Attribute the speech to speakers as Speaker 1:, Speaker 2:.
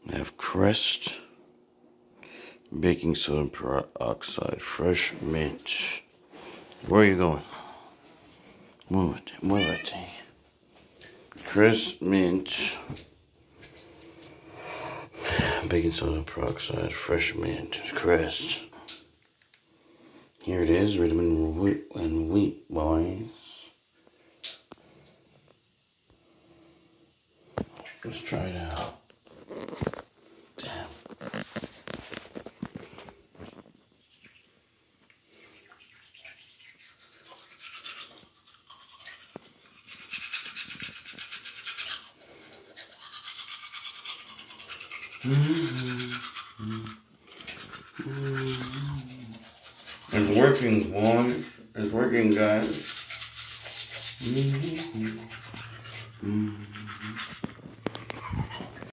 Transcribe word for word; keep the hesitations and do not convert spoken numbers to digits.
Speaker 1: I have Crest, baking soda peroxide, fresh mint. Where are you going? Move it, move it. Crest, mint, baking soda peroxide, fresh mint, Crest. Here it is, vitamin wheat and wheat, boys. Let's try it out. Damn. Mm-hmm. Mm-hmm. It's working, boys. It's working, guys. Mm-hmm. Mm-hmm.